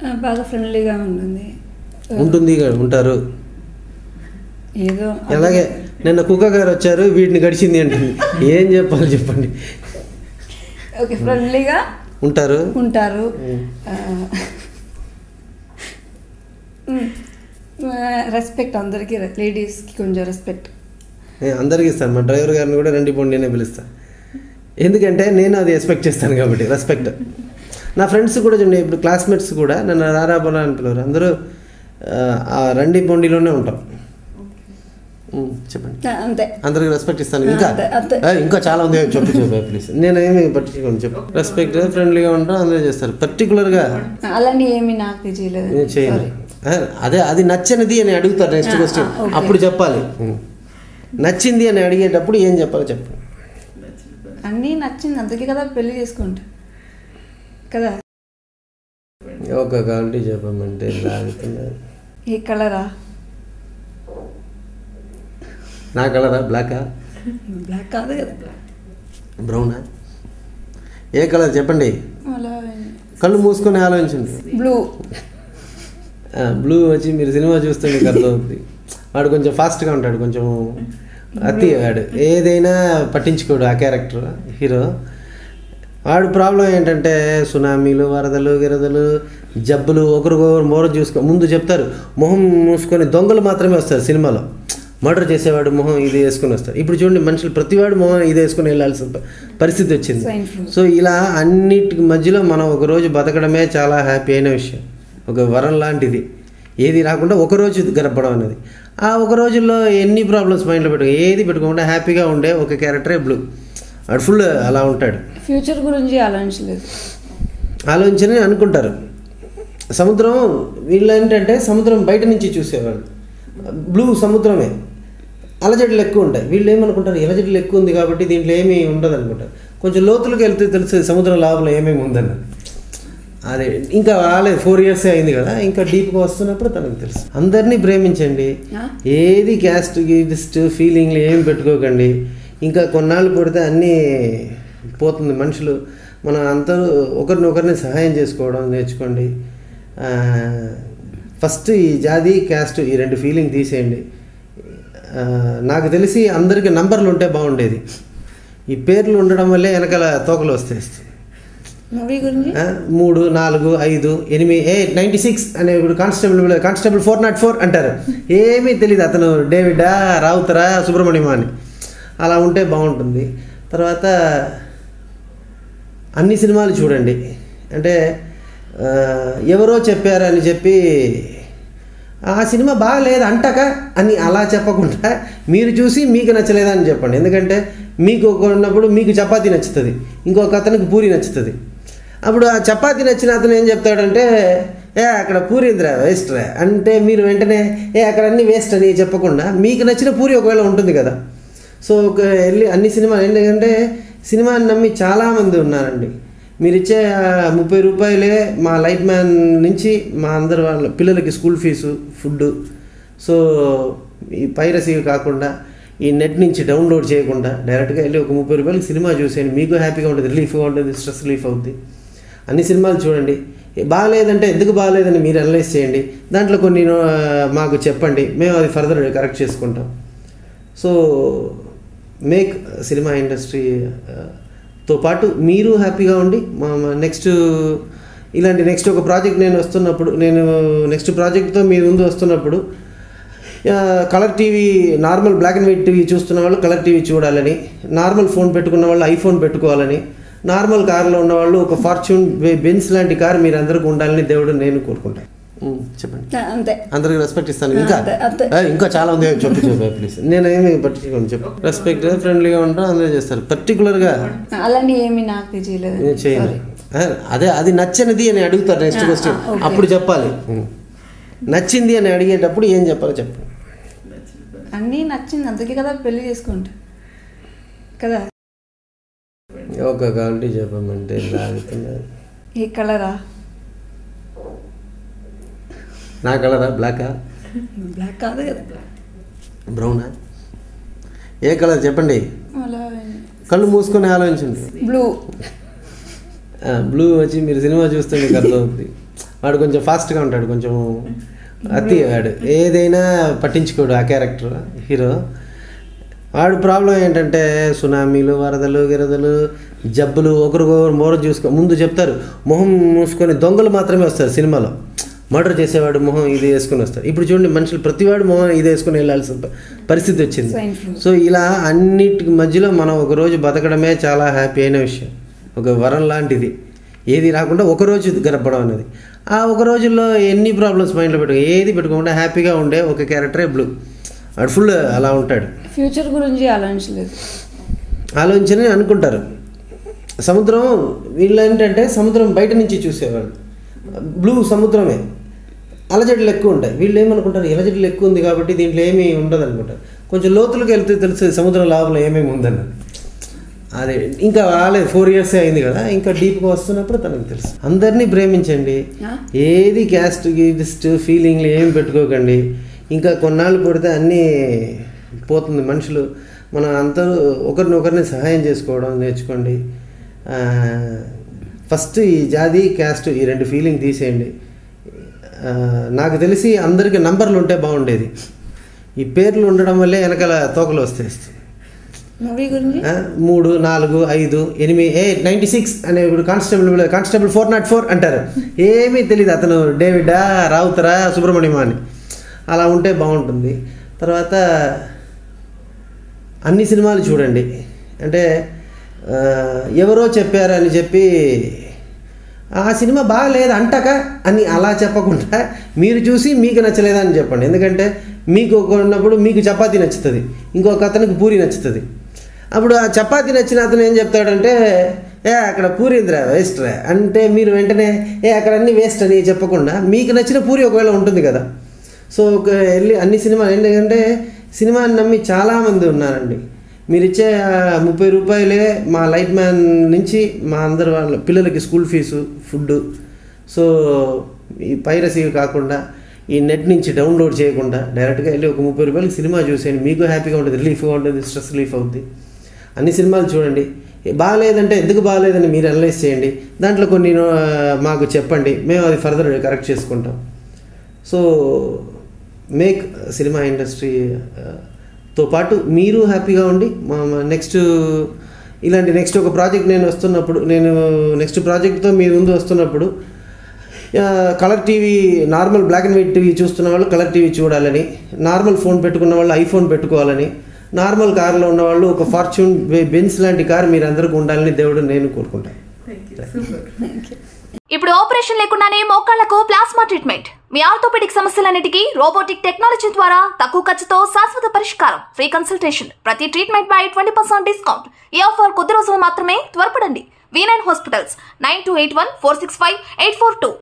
బాగా ఫ్రెండ్లీగా ఉంటారు. ఏదో అలాగే నిన్న కుక్క గారు వచ్చారు, వీటిని గడిచింది అంటుంది. ఏం చెప్పాలి చెప్పండి. ఓకే, ఫ్రెండ్లీగా ఉంటారు. రెస్పెక్ట్ అందరికీ, లేడీస్కి కొంచెం రెస్పెక్ట్ అందరికీ ఇస్తాను. మా డ్రైవర్ గారిని కూడా రండి పోండి అనే పిలుస్తాను. ఎందుకంటే నేను అది ఎక్స్పెక్ట్ చేస్తాను కాబట్టి రెస్పెక్ట్. నా ఫ్రెండ్స్ కూడా చూడండి, ఇప్పుడు క్లాస్మేట్స్ కూడా నన్ను రారాబోలా అని పిలవరు, అందరూ ఆ రండి పొండిలోనే ఉంటాం. చెప్పండి. అంతే, అందరికి రెస్పెక్ట్ ఇస్తాను. ఇంకా చాలా ఉంది, చెప్పు ప్లీజ్. నేనేమి పట్టించుకోండి, చెప్పు. రెస్పెక్ట్, ఫ్రెండ్లీగా ఉంటాం, అందరూ చేస్తారు. పర్టికులర్గా అలాంటి ఏమి నాకు చేయలేదు. అదే అది నచ్చనిది అని అడుగుతారు నెక్స్ట్ క్వశ్చన్, అప్పుడు చెప్పాలి. నచ్చింది అని అడిగేటప్పుడు ఏం చెప్పాలి చెప్పు. అన్నీ నచ్చింది, అందుకే కదా పెళ్లి చేసుకుంటా కదా. ఒక క్వాలిటీ చెప్పమంటే లాగుతున్నారు. ఏ కలరా? నా కలరా? బ్లాకా? బ్లాక్ కాదు కదా. బ్రౌనా? ఏ కలర్ చెప్పండి. కళ్ళు మూసుకొని ఆలోచించండి. బ్లూ వచ్చి మీరు సినిమా చూస్తే మీకు అర్థమవుతుంది. వాడు కొంచెం ఫాస్ట్గా ఉంటాడు, కొంచెం అతి వాడు ఏదైనా పట్టించుకోడు. ఆ క్యారెక్టర్ హీరో వాడు ప్రాబ్లం ఏంటంటే సునామీలు, వరదలు, గిరదలు, జబ్బులు, ఒకరికొకరు మొహం చూసుకో ముందు చెప్తారు. మొహం మూసుకొని దొంగలు మాత్రమే వస్తారు సినిమాలో. మర్డర్ చేసేవాడు మొహం ఇది వేసుకొని వస్తారు. ఇప్పుడు చూడండి, మనుషులు ప్రతివాడు మొహం ఇది వేసుకొని వెళ్ళాల్సిన పరిస్థితి వచ్చింది. సో ఇలా అన్నిటి మధ్యలో మనం ఒకరోజు బతకడమే చాలా హ్యాపీ అయిన విషయం, ఒక వరం లాంటిది. ఏది రాకుండా ఒకరోజు గడపడం అనేది. ఆ ఒక రోజుల్లో ఎన్ని ప్రాబ్లమ్స్ మైండ్లో ఏది పెట్టుకోకుండా హ్యాపీగా ఉండే ఒక క్యారెక్టరే బ్లూ. వాడు ఫుల్ అలా ఉంటాడు. ఫ్యూచర్ గురించి ఆలోచించని అనుకుంటారు. సముద్రం వీళ్ళు ఏంటంటే సముద్రం బయట నుంచి చూసేవాళ్ళు. బ్లూ సముద్రమే, అలజడులు ఎక్కువ ఉంటాయి. వీళ్ళు ఏమనుకుంటారు, అలజడులు ఎక్కువ ఉంది కాబట్టి దీంట్లో ఏమీ ఉండదు అనుకుంటారు. కొంచెం లోతులకు వెళ్తే తెలుస్తుంది సముద్రం లోపల ఏమేమి ఉందన్నది. అదే ఇంకా రాలేదు, 4 years అయింది కదా, ఇంకా డీప్గా వస్తున్నప్పుడు తనకు తెలుసు. అందరినీ ప్రేమించండి, ఏది క్యాస్ట్ గిస్ట్ ఫీలింగ్లు ఏం పెట్టుకోకండి. ఇంకా కొన్నాళ్ళు పడితే అన్నీ పోతుంది. మనుషులు మనం అందరూ ఒకరిని సహాయం చేసుకోవడం నేర్చుకోండి. ఫస్ట్ ఈ జాతి క్యాస్ట్ ఈ 2 ఫీలింగ్ తీసేయండి. నాకు తెలిసి అందరికీ నంబర్లు ఉంటే బాగుండేది. ఈ పేర్లు ఉండడం వల్లే వెనకాల తోకలు వస్తాయి. 3, 4, 5, 8, 96 అనే ఇప్పుడు కానిస్టేబుల్ 404 అంటారు. ఏమీ తెలియదు అతను డేవిడా, రావుతరా, సుబ్రహ్మణ్యమా అని. అలా ఉంటే బాగుంటుంది. తర్వాత అన్ని సినిమాలు చూడండి. అంటే ఎవరో చెప్పారు అని చెప్పి ఆ సినిమా బాగలేదు అంటాక అని అలా చెప్పకుండా మీరు చూసి మీకు నచ్చలేదని చెప్పండి. ఎందుకంటే మీకు ఉన్నప్పుడు మీకు చపాతీ నచ్చుతుంది, ఇంకొక అతనికి పూరి నచ్చుతుంది. అప్పుడు ఆ చపాతీ నచ్చిన అతను ఏం చెప్తాడంటే అక్కడ పూరి ఇందిరా వేస్ట్ రా అంటే మీరు వెంటనే అక్కడ అన్నీ వేస్ట్ అని చెప్పకుండా మీకు నచ్చిన పూరి ఒకవేళ ఉంటుంది కదా. సో వెళ్ళి అన్ని సినిమాలు ఎందుకంటే సినిమాని నమ్మి చాలామంది ఉన్నారండి. మీరు ఇచ్చే 30 రూపాయలే మా లైట్ మ్యాన్ నుంచి మా అందరు వాళ్ళ పిల్లలకి స్కూల్ ఫీజు, ఫుడ్. సో ఈ పైరసీ కాకుండా ఈ నెట్ నుంచి డౌన్లోడ్ చేయకుండా డైరెక్ట్గా వెళ్ళి ఒక 30 రూపాయలకి సినిమా చూసేయండి. మీకు హ్యాపీగా ఉంటుంది, రిలీఫ్గా ఉంటుంది, స్ట్రెస్ రిలీఫ్ అవుతుంది. అన్ని సినిమాలు చూడండి. బాగాలేదంటే ఎందుకు బాగాలేదని మీరు అనలైజ్ చేయండి. దాంట్లో కొన్ని మాకు చెప్పండి, మేము అది ఫర్దర్ కరెక్ట్ చేసుకుంటాం. సో మేక్ సినిమా ఇండస్ట్రీతో పాటు మీరు హ్యాపీగా ఉండి నెక్స్ట్ నెక్స్ట్ ఒక ప్రాజెక్ట్ నేను నెక్స్ట్ ప్రాజెక్ట్తో మీ ముందు వస్తున్నప్పుడు colour TV, normal black and white TV చూస్తున్న వాళ్ళు కలర్ టీవీ చూడాలని, నార్మల్ ఫోన్ పెట్టుకున్న వాళ్ళు ఐఫోన్ పెట్టుకోవాలని, నార్మల్ కార్లో ఉన్నవాళ్ళు ఒక ఫార్చ్యూన్, బెన్స్ లాంటి కార్ మీరు అందరికీ ఉండాలని దేవుడు నేను కోరుకుంటాను. చెప్పండి. అంతే, అందరికి రెస్పెక్ట్ ఇస్తాను. ఇంకా చాలా ఉంది, చెప్పు ప్లీజ్. నేనేమి పట్టించుకోండి, చెప్పు. రెస్పెక్ట్, ఫ్రెండ్లీగా ఉంటాం, అందరూ చేస్తారు. పర్టికులర్గా అలాంటి ఏమి నాకు చేయలేదు. అదే అది నచ్చనిది అని అడుగుతారు నెక్స్ట్ క్వశ్చన్, అప్పుడు చెప్పాలి. నచ్చింది అని అడిగేటప్పుడు ఏం చెప్పాలో చెప్పు. అన్నీ నచ్చింది, అందుకే కదా పెళ్లి చేసుకుంటా కదా. ఒక క్వాలిటీ చెప్పమంటే లాగుతున్నారు. ఏ కలరా? నా కలరా? బ్లాకా? బ్లాక్ కాదు కదా. బ్రౌనా? ఏ కలర్ చెప్పండి. కళ్ళు మూసుకొని ఆలోచించండి. బ్లూ వచ్చి మీరు సినిమా చూస్తే మీకు అర్థమవుతుంది. వాడు కొంచెం ఫాస్ట్గా ఉంటాడు, కొంచెం అతి వాడు ఏదైనా పట్టించుకోడు ఆ క్యారెక్టర్ హీరో. వాడు ప్రాబ్లం ఏంటంటే సునామీలు, వరదలు, గిరదలు, జబ్బులు, ఒకరికొకరు మొహం చూసుకో ముందు చెప్తారు, మొహం మూసుకొని దొంగలు మాత్రమే వస్తారు సినిమాలో. మర్డర్ చేసేవాడు మొహం ఇది వేసుకొని వస్తారు. ఇప్పుడు చూడండి మనుషులు ప్రతివాడు మొహం ఇది వేసుకొని వెళ్ళాల్సిన పరిస్థితి వచ్చింది. సో ఇలా అన్నిటి మధ్యలో మనం ఒకరోజు బతకడమే చాలా హ్యాపీ అయిన విషయం, ఒక వరం లాంటిది. ఏది రాకుండా ఒకరోజు గడపడం అనేది. ఆ ఒక రోజుల్లో ఎన్ని ప్రాబ్లమ్స్ మైండ్లో ఏది పెట్టుకోకుండా హ్యాపీగా ఉండే ఒక క్యారెక్టరే బ్లూ. వాడు ఫుల్ అలా ఉంటాడు. ఫ్యూచర్ గురించి ఆలోచించలేదు, ఆలోచించని అనుకుంటారు. సముద్రం వీళ్ళు ఏంటంటే సముద్రం బయట నుంచి చూసేవాళ్ళు, బ్లూ సముద్రమే, అలజడులు ఎక్కువ ఉంటాయి. వీళ్ళు ఏమనుకుంటారు, అలజడులు ఎక్కువ ఉంది కాబట్టి దీంట్లో ఏమీ ఉండదు అనుకుంటారు. కొంచెం లోతులకు వెళ్తే తెలుస్తుంది సముద్రం లోపల ఏమేమి ఉందని. అదే ఇంకా రాలేదు, 4 years అయింది కదా, ఇంకా డీప్గా వస్తున్నప్పుడు తనకు తెలుసు. అందరినీ ప్రేమించండి, ఏది క్యాస్ట్ గిస్ట్ ఫీలింగ్లు ఏమి పెట్టుకోకండి. ఇంకా కొన్నాళ్ళు పడితే అన్నీ పోతుంది. మనుషులు మనం అందరూ ఒకరిని సహాయం చేసుకోవడం నేర్చుకోండి. ఫస్ట్ ఈ జాతి క్యాస్ట్ ఈ 2 ఫీలింగ్ తీసేయండి. నాకు తెలిసి అందరికీ నంబర్లు ఉంటే బాగుండేది. ఈ పేర్లు ఉండడం వల్లే వెనకాల తోకలు వస్తాయి. మూవీ గురించి 3, 4, 5, 8, 96 అనే ఇప్పుడు కానిస్టేబుల్ 404 అంటారు. ఏమీ తెలియదు అతను డేవిడా, రావుతరా, సుబ్రహ్మణ్యమా అని. అలా ఉంటే బాగుంటుంది. తర్వాత అన్ని సినిమాలు చూడండి. అంటే ఎవరో చెప్పారు అని చెప్పి ఆ సినిమా బాగలేదు అంటక అని అలా చెప్పకుండా మీరు చూసి మీకు నచ్చలేదని చెప్పండి. ఎందుకంటే మీకు ఉన్నప్పుడు మీకు చపాతీ నచ్చుతుంది, ఇంకొక అతనికి పూరి నచ్చుతుంది. అప్పుడు ఆ చపాతీ నచ్చిన అతను ఏం చెప్తాడంటే అక్కడ పూరి ఇందిరా వేస్ట్ రా అంటే మీరు వెంటనే అక్కడ అన్నీ వేస్ట్ అని చెప్పకుండా మీకు నచ్చిన పూరి ఒకవేళ ఉంటుంది కదా. సో వెళ్ళి అన్ని సినిమాలు ఎందుకంటే సినిమాని నమ్మి చాలామంది ఉన్నారండి. మీరు ఇచ్చే 30 రూపాయలే మా లైట్ మ్యాన్ నుంచి మా అందరు వాళ్ళ పిల్లలకి స్కూల్ ఫీజు, ఫుడ్. సో ఈ పైరసీ కాకుండా ఈ నెట్ నుంచి డౌన్లోడ్ చేయకుండా డైరెక్ట్గా వెళ్ళి ఒక 30 రూపాయలకి సినిమా చూసేయండి. మీకు హ్యాపీగా ఉంటుంది, రిలీఫ్గా ఉంటుంది, స్ట్రెస్ రిలీఫ్ అవుతుంది. అన్ని సినిమాలు చూడండి. బాగాలేదంటే ఎందుకు బాగాలేదని మీరు అనలైజ్ చేయండి. దాంట్లో కొన్ని మాకు చెప్పండి, మేము అది ఫర్దర్ కరెక్ట్ చేసుకుంటాం. సో మేక్ సినిమా ఇండస్ట్రీతో పాటు మీరు హ్యాపీగా ఉండి నెక్స్ట్ నెక్స్ట్ ఒక ప్రాజెక్ట్ నేను నెక్స్ట్ ప్రాజెక్ట్తో మీ ముందు వస్తున్నప్పుడు colour TV, normal black and white TV చూస్తున్న వాళ్ళు కలర్ టీవీ చూడాలని, నార్మల్ ఫోన్ పెట్టుకున్న వాళ్ళు ఐఫోన్ పెట్టుకోవాలని, నార్మల్ కార్లో ఉన్న వాళ్ళు ఒక ఫార్చ్యూన్ బెన్స్ లాంటి కార్ మీరు అందరికీ ఉండాలని దేవుడు నేను కోరుకుంటాను. ఇప్పుడు ఆపరేషన్ లేకుండానే మోకాళ్లకు ప్లాస్మా ట్రీట్మెంట్. మీ ఆర్థోపెడిక్ సమస్యలన్నిటికీ రోబోటిక్ టెక్నాలజీ ద్వారా తక్కువ ఖర్చుతో శాశ్వత పరిష్కారం. ఫ్రీ కన్సల్టేషన్, ప్రతి ట్రీట్మెంట్ పై 20% డిస్కౌంట్. ఈ ఆఫర్ కొద్ది రోజులు మాత్రమే, త్వరపడండి. V9 hospitals 9281465842.